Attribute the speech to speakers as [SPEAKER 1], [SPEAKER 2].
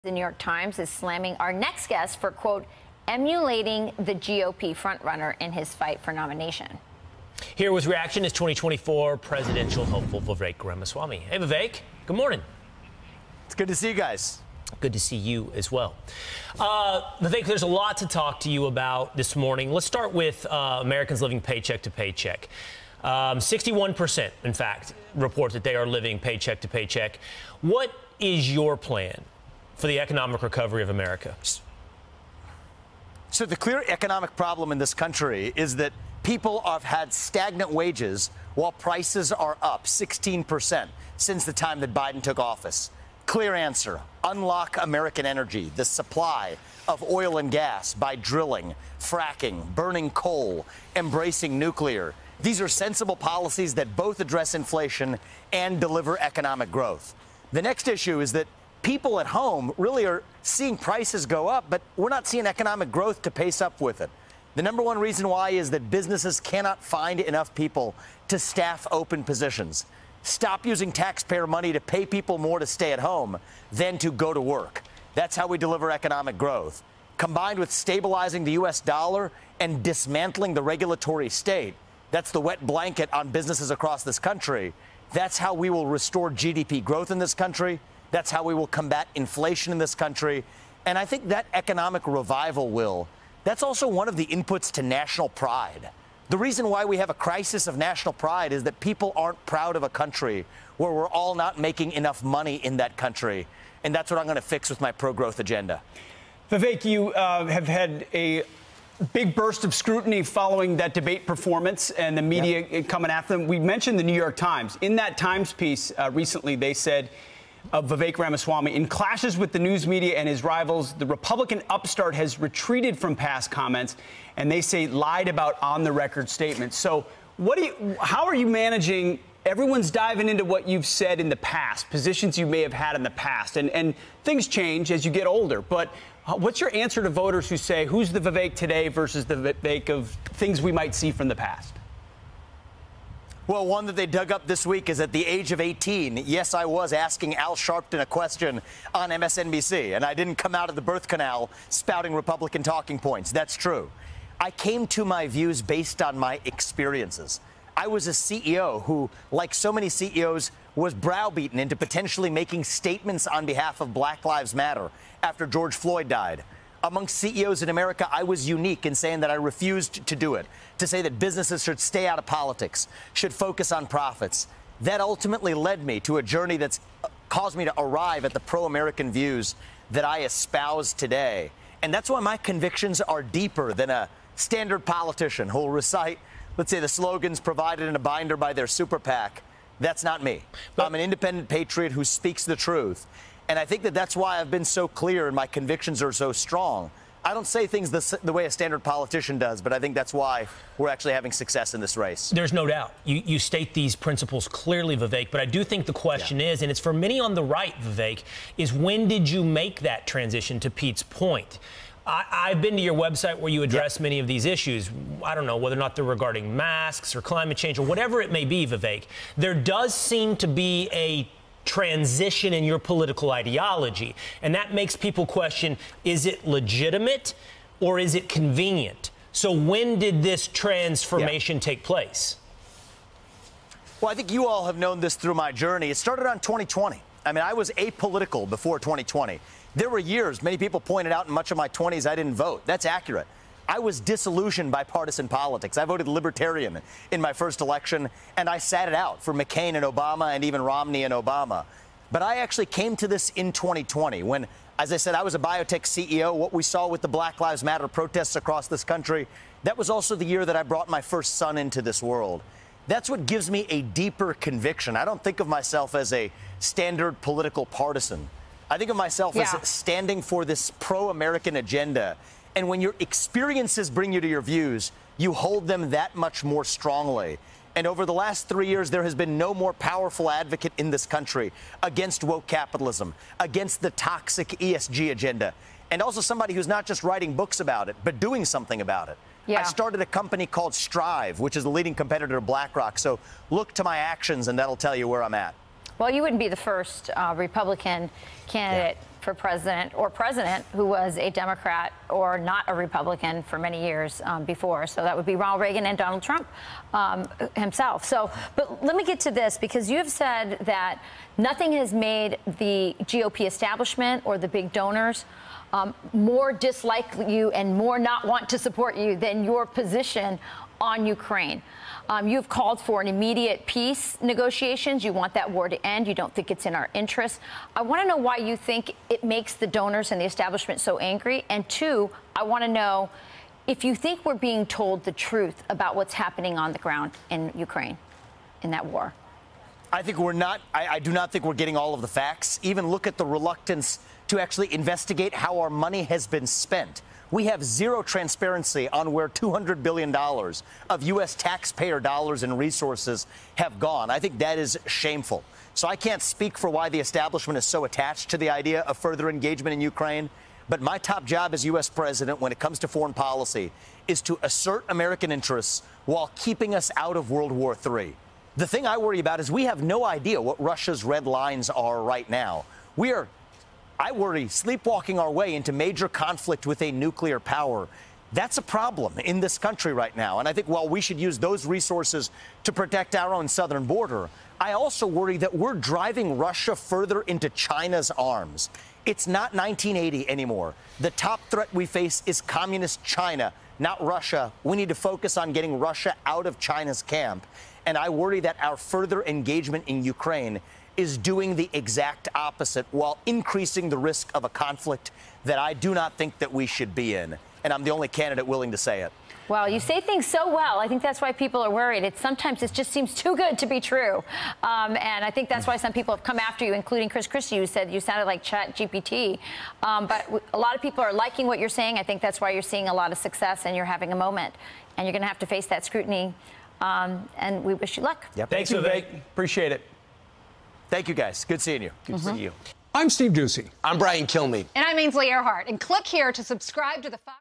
[SPEAKER 1] The New York Times is slamming our next guest for, quote, emulating the GOP frontrunner in his fight for nomination.
[SPEAKER 2] Here with reaction is 2024 presidential hopeful Vivek Ramaswamy. Hey, Vivek. Good morning.
[SPEAKER 3] It's good to see you guys. Good
[SPEAKER 2] to see you as well. Vivek, there's a lot to talk to you about this morning. Let's start with Americans living paycheck to paycheck. 61%, in fact, report that they are living paycheck to paycheck. What is your plan for the economic recovery of America?
[SPEAKER 3] So the clear economic problem in this country is that people have had stagnant wages while prices are up 16% since the time that Biden took office. Clear answer: unlock American energy, the supply of oil and gas, by drilling, fracking, burning coal, embracing nuclear. These are sensible policies that both address inflation and deliver economic growth. The next issue is that people at home really are seeing prices go up, but we're not seeing economic growth to pace up with it. The number one reason why is that businesses cannot find enough people to staff open positions. Stop using taxpayer money to pay people more to stay at home than to go to work. That's how we deliver economic growth. Combined with stabilizing the U.S. dollar and dismantling the regulatory state, that's the wet blanket on businesses across this country. That's how we will restore GDP growth in this country. That's how we will combat inflation in this country. And I think that economic revival that's also one of the inputs to national pride. The reason why we have a crisis of national pride is that people aren't proud of a country where we're all not making enough money in that country. And that's what I'm going to fix with my pro-growth agenda.
[SPEAKER 4] Vivek, you have had a big burst of scrutiny following that debate performance and the media coming after them. We mentioned the New York Times. In that Times piece recently, they said Vivek Ramaswamy, in clashes with the news media and his rivals, the Republican upstart has retreated from past comments, and they say lied about on-the-record statements. So how are you managing? Everyone's diving into what you've said in the past, positions you may have had in the past, and things change as you get older. But what's your answer to voters who say, who's the Vivek today versus the Vivek of things we might see from the past?
[SPEAKER 3] Well, one that they dug up this week is at the age of 18. Yes, I was asking Al Sharpton a question on MSNBC, and I didn't come out of the birth canal spouting Republican talking points. That's true. I came to my views based on my experiences. I was a CEO who, like so many CEOs, was browbeaten into potentially making statements on behalf of Black Lives Matter after George Floyd died. Among CEOs in America, I was unique in saying that I refused to do it, to say that businesses should stay out of politics, should focus on profits. That ultimately led me to a journey that's caused me to arrive at the pro-American views that I espouse today. And that's why my convictions are deeper than a standard politician who will recite, let's say, the slogans provided in a binder by their super PAC. That's not me. I'm an independent patriot who speaks the truth. And I think that that's why I've been so clear and my convictions are so strong. I don't say things the way a standard politician does, but I think that's why we're actually having success in this race.
[SPEAKER 2] There's no doubt. You state these principles clearly, Vivek, but I do think the question is, and it's for many on the right, Vivek, is when did you make that transition, to Pete's point? I've been to your website where you address many of these issues. I don't know whether or not they're regarding masks or climate change or whatever it may be, Vivek. There does seem to be a transition in your political ideology, and that makes people question, is it legitimate or is it convenient? So when did this transformation take place?
[SPEAKER 3] Well, I think you all have known this through my journey. It started on 2020. I mean, I was apolitical before 2020. There were years, many people pointed out, in much of my 20s I didn't vote. That's accurate. I was disillusioned by partisan politics. I voted Libertarian in my first election, and I sat it out for McCain and Obama and even Romney and Obama. But I actually came to this in 2020 when, as I said, I was a biotech CEO. What we saw with the Black Lives Matter protests across this country, that was also the year that I brought my first son into this world. That's what gives me a deeper conviction. I don't think of myself as a standard political partisan. I think of myself as standing for this pro-American agenda. And when your experiences bring you to your views, you hold them that much more strongly. And over the last 3 years, there has been no more powerful advocate in this country against woke capitalism, against the toxic ESG agenda, and also somebody who's not just writing books about it, but doing something about it. I started a company called Strive, which is the leading competitor of BlackRock. So look to my actions, and that'll tell you where I'm at.
[SPEAKER 1] Well, you wouldn't be the first Republican candidate for president who was a Democrat or not a Republican for many years before. So that would be Ronald Reagan and Donald Trump himself. So, but let me get to this, because you have said that nothing has made the GOP establishment or the big donors more dislike you and more not want to support you than your position on Ukraine. You've called for an immediate peace negotiations. You want that war to end. You don't think it's in our interest. I want to know why you think it makes the donors and the establishment so angry. And two, I want to know if you think we're being told the truth about what's happening on the ground in Ukraine, in that war.
[SPEAKER 3] I think we're not. I do not think we're getting all of the facts. Even look at the reluctance to actually investigate how our money has been spent. We have zero transparency on where $200 billion of U.S. taxpayer dollars and resources have gone. I think that is shameful. So I can't speak for why the establishment is so attached to the idea of further engagement in Ukraine. But my top job as U.S. president when it comes to foreign policy is to assert American interests while keeping us out of World War III. The thing I worry about is we have no idea what Russia's red lines are right now. I worry, sleepwalking our way into major conflict with a nuclear power. That's a problem in this country right now. And I think while we should use those resources to protect our own southern border, I also worry that we're driving Russia further into China's arms. It's not 1980 anymore. The top threat we face is communist China, not Russia. We need to focus on getting Russia out of China's camp. And I worry that our further engagement in Ukraine is doing the exact opposite while increasing the risk of a conflict that I do not think that we should be in. And I'm the only candidate willing to say it.
[SPEAKER 1] Well, you say things so well. I think that's why people are worried. Sometimes it just seems too good to be true. And I think that's why some people have come after you, including Chris Christie, who said you sounded like ChatGPT. But a lot of people are liking what you're saying. I think that's why you're seeing a lot of success and you're having a moment. And you're going to have to face that scrutiny. And we wish you luck.
[SPEAKER 3] Yep.
[SPEAKER 4] Thanks, Vivek. Appreciate it.
[SPEAKER 3] Thank you, guys. Good seeing you. Good to see you.
[SPEAKER 5] I'm Steve Ducey.
[SPEAKER 6] I'm Brian Kilmeade.
[SPEAKER 7] And I'm Ainsley Earhart. And click here to subscribe to the Fox.